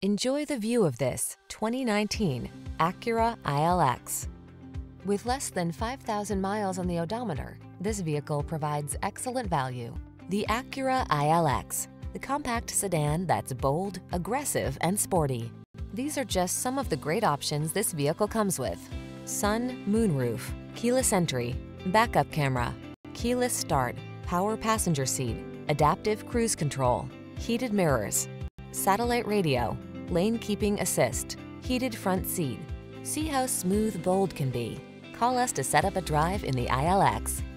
Enjoy the view of this 2019 Acura ILX. With less than 5,000 miles on the odometer, this vehicle provides excellent value. The Acura ILX, the compact sedan that's bold, aggressive, and sporty. These are just some of the great options this vehicle comes with: sun, moonroof, keyless entry, backup camera, keyless start, power passenger seat, adaptive cruise control, heated mirrors, satellite radio, lane keeping assist, heated front seat. See how smooth, bold can be. Call us to set up a drive in the ILX.